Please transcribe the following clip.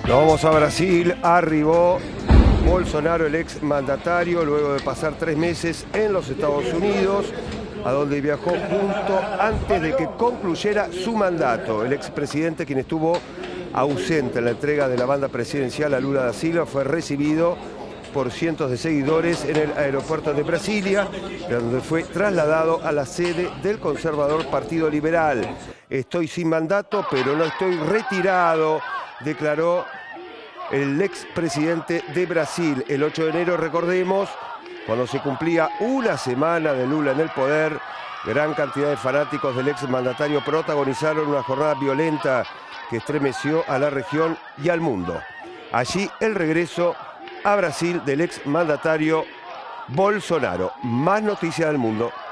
Nos vamos a Brasil. Arribó Bolsonaro, el ex mandatario, luego de pasar 3 meses en los Estados Unidos, a donde viajó junto antes de que concluyera su mandato. El expresidente, quien estuvo ausente en la entrega de la banda presidencial a Lula da Silva, fue recibido por cientos de seguidores en el aeropuerto de Brasilia, donde fue trasladado a la sede del conservador Partido Liberal. Estoy sin mandato, pero no estoy retirado, declaró el expresidente de Brasil. El 8 de enero, recordemos, cuando se cumplía una semana de Lula en el poder, gran cantidad de fanáticos del exmandatario protagonizaron una jornada violenta que estremeció a la región y al mundo. Allí el regreso a Brasil del exmandatario Bolsonaro. Más noticias del mundo.